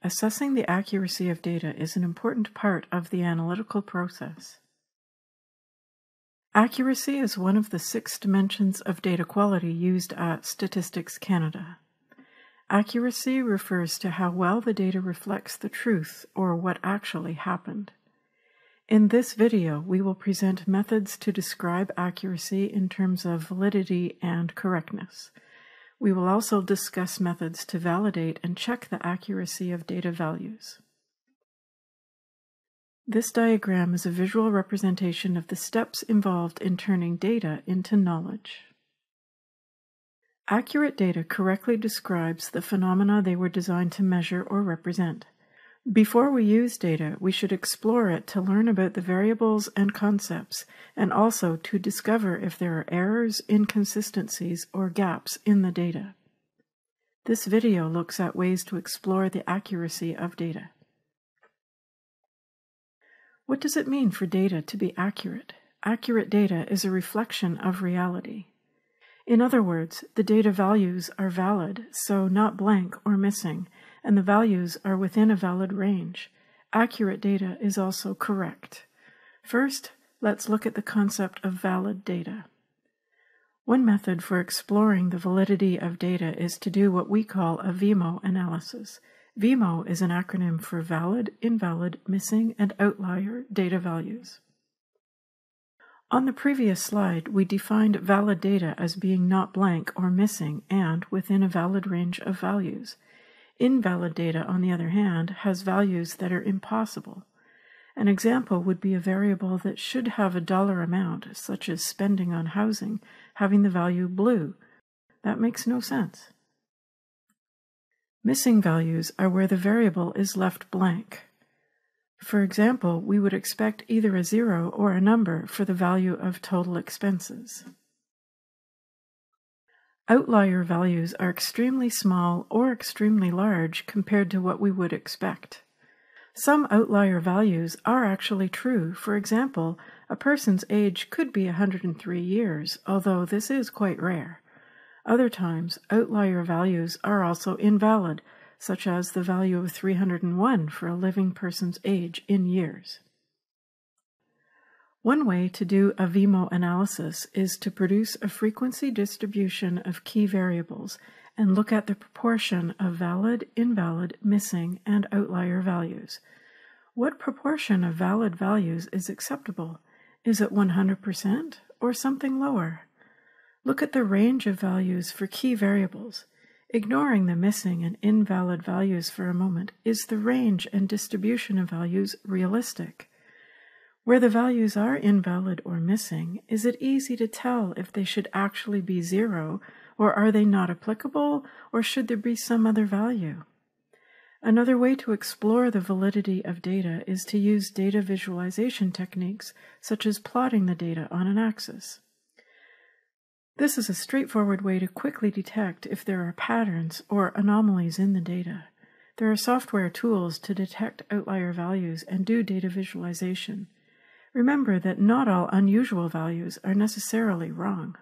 assessing the accuracy of data is an important part of the analytical process. Accuracy is one of the 6 dimensions of data quality used at Statistics Canada. Accuracy refers to how well the data reflects the truth or what actually happened. In this video, we will present methods to describe accuracy in terms of validity and correctness. We will also discuss methods to validate and check the accuracy of data values. This diagram is a visual representation of the steps involved in turning data into knowledge. Accurate data correctly describes the phenomena they were designed to measure or represent. Before we use data, we should explore it to learn about the variables and concepts, and also to discover if there are errors, inconsistencies, or gaps in the data. This video looks at ways to explore the accuracy of data. What does it mean for data to be accurate? Accurate data is a reflection of reality. In other words, the data values are valid, so not blank or missing, and the values are within a valid range. Accurate data is also correct. First, let's look at the concept of valid data. One method for exploring the validity of data is to do what we call a VIMO analysis. VIMO is an acronym for valid, invalid, missing, and outlier data values. On the previous slide, we defined valid data as being not blank or missing and within a valid range of values. Invalid data, on the other hand, has values that are impossible. An example would be a variable that should have a dollar amount, such as spending on housing, having the value blue. That makes no sense. Missing values are where the variable is left blank. For example, we would expect either a 0 or a number for the value of total expenses. Outlier values are extremely small or extremely large compared to what we would expect. Some outlier values are actually true. For example, a person's age could be 103 years, although this is quite rare. Other times, outlier values are also invalid, such as the value of 301 for a living person's age in years. One way to do a VIMO analysis is to produce a frequency distribution of key variables and look at the proportion of valid, invalid, missing, and outlier values. What proportion of valid values is acceptable? Is it 100% or something lower? Look at the range of values for key variables. Ignoring the missing and invalid values for a moment, is the range and distribution of values realistic? Where the values are invalid or missing, is it easy to tell if they should actually be 0, or are they not applicable, or should there be some other value? Another way to explore the validity of data is to use data visualization techniques, such as plotting the data on an axis. This is a straightforward way to quickly detect if there are patterns or anomalies in the data. There are software tools to detect outlier values and do data visualization. Remember that not all unusual values are necessarily wrong.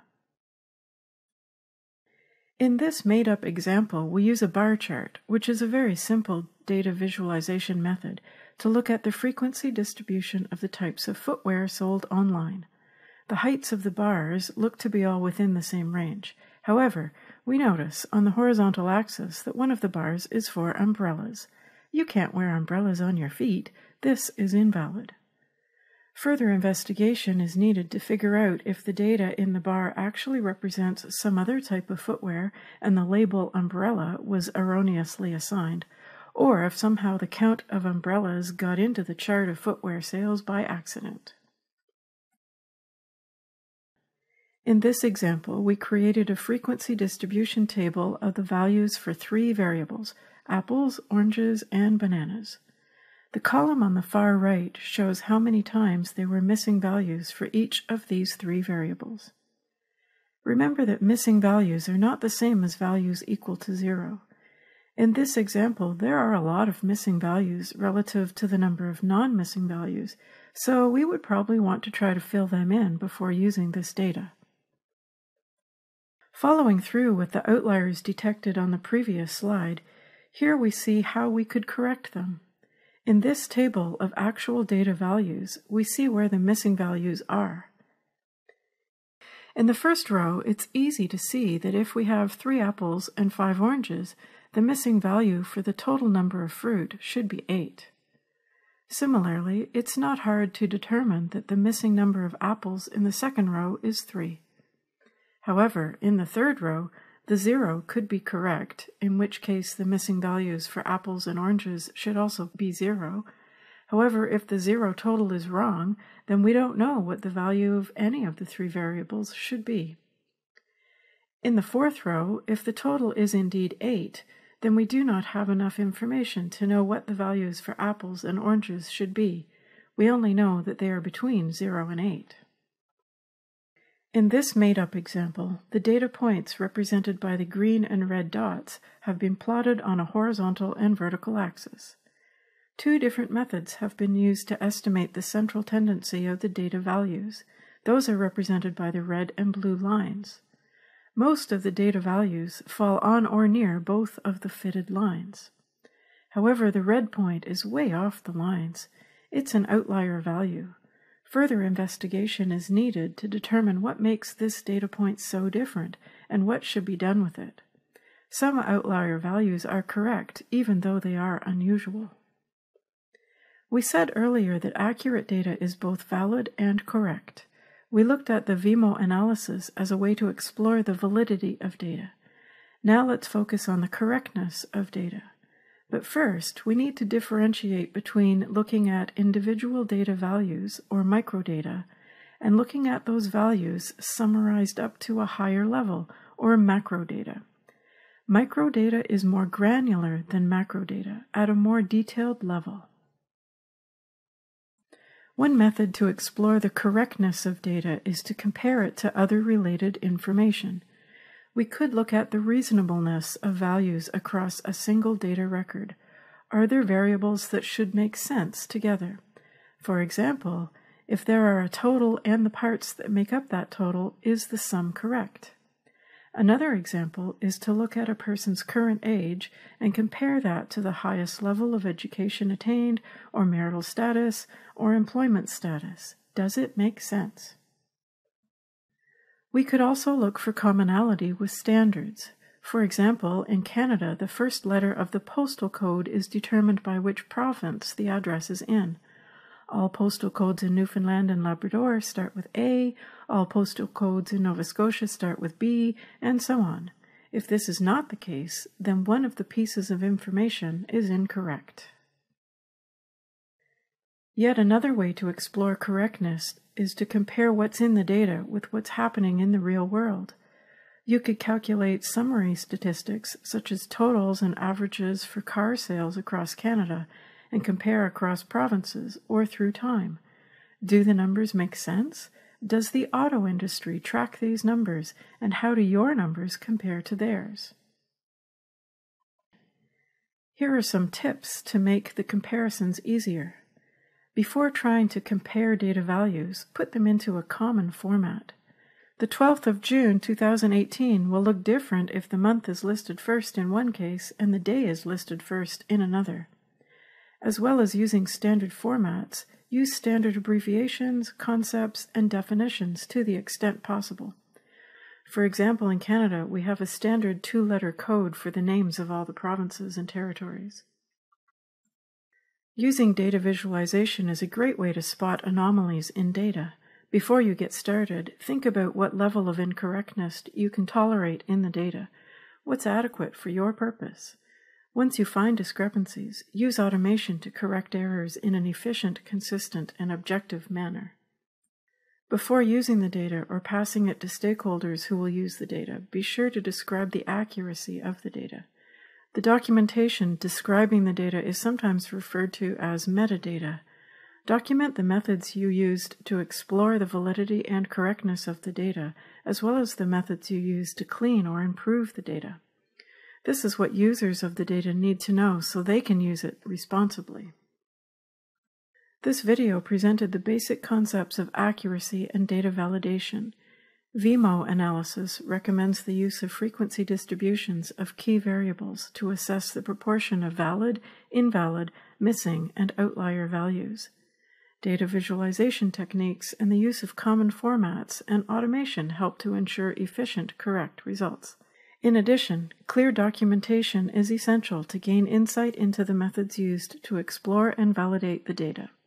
In this made-up example, we use a bar chart, which is a very simple data visualization method to look at the frequency distribution of the types of footwear sold online. The heights of the bars look to be all within the same range. However, we notice on the horizontal axis that one of the bars is for umbrellas. You can't wear umbrellas on your feet. This is invalid. Further investigation is needed to figure out if the data in the bar actually represents some other type of footwear and the label umbrella was erroneously assigned, or if somehow the count of umbrellas got into the chart of footwear sales by accident. In this example, we created a frequency distribution table of the values for 3 variables: apples, oranges, and bananas. The column on the far right shows how many times there were missing values for each of these 3 variables. Remember that missing values are not the same as values equal to 0. In this example, there are a lot of missing values relative to the number of non-missing values, so we would probably want to try to fill them in before using this data. Following through with the outliers detected on the previous slide, Here we see how we could correct them. In this table of actual data values, we see where the missing values are. In the first row, it's easy to see that if we have 3 apples and 5 oranges, the missing value for the total number of fruit should be 8. Similarly, it's not hard to determine that the missing number of apples in the second row is 3. However, in the third row, the 0 could be correct, in which case the missing values for apples and oranges should also be 0. However, if the 0 total is wrong, then we don't know what the value of any of the 3 variables should be. In the fourth row, if the total is indeed 8, then we do not have enough information to know what the values for apples and oranges should be. We only know that they are between 0 and 8. In this made-up example, the data points represented by the green and red dots have been plotted on a horizontal and vertical axis. 2 different methods have been used to estimate the central tendency of the data values. Those are represented by the red and blue lines. Most of the data values fall on or near both of the fitted lines. However, the red point is way off the lines. It's an outlier value. Further investigation is needed to determine what makes this data point so different and what should be done with it. Some outlier values are correct, even though they are unusual. We said earlier that accurate data is both valid and correct. We looked at the VIMO analysis as a way to explore the validity of data. Now let's focus on the correctness of data. But first, we need to differentiate between looking at individual data values, or microdata, and looking at those values summarized up to a higher level, or macrodata. Microdata is more granular than macrodata, at a more detailed level. One method to explore the correctness of data is to compare it to other related information. We could look at the reasonableness of values across a single data record. Are there variables that should make sense together? For example, if there are a total and the parts that make up that total, is the sum correct? Another example is to look at a person's current age and compare that to the highest level of education attained, or marital status, or employment status. Does it make sense? We could also look for commonality with standards. For example, in Canada, the first letter of the postal code is determined by which province the address is in. All postal codes in Newfoundland and Labrador start with A, all postal codes in Nova Scotia start with B, and so on. If this is not the case, then one of the pieces of information is incorrect. Yet another way to explore correctness is to compare what's in the data with what's happening in the real world. You could calculate summary statistics, such as totals and averages for car sales across Canada, and compare across provinces or through time. Do the numbers make sense? Does the auto industry track these numbers, and how do your numbers compare to theirs? Here are some tips to make the comparisons easier. Before trying to compare data values, put them into a common format. The 12th of June 2018 will look different if the month is listed first in one case and the day is listed first in another. As well as using standard formats, use standard abbreviations, concepts, and definitions to the extent possible. For example, in Canada, we have a standard 2-letter code for the names of all the provinces and territories. Using data visualization is a great way to spot anomalies in data. Before you get started, think about what level of incorrectness you can tolerate in the data. What's adequate for your purpose? Once you find discrepancies, use automation to correct errors in an efficient, consistent, and objective manner. Before using the data or passing it to stakeholders who will use the data, be sure to describe the accuracy of the data. The documentation describing the data is sometimes referred to as metadata. Document the methods you used to explore the validity and correctness of the data, as well as the methods you used to clean or improve the data. This is what users of the data need to know so they can use it responsibly. This video presented the basic concepts of accuracy and data validation. VIMO analysis recommends the use of frequency distributions of key variables to assess the proportion of valid, invalid, missing, and outlier values. Data visualization techniques and the use of common formats and automation help to ensure efficient, correct results. In addition, clear documentation is essential to gain insight into the methods used to explore and validate the data.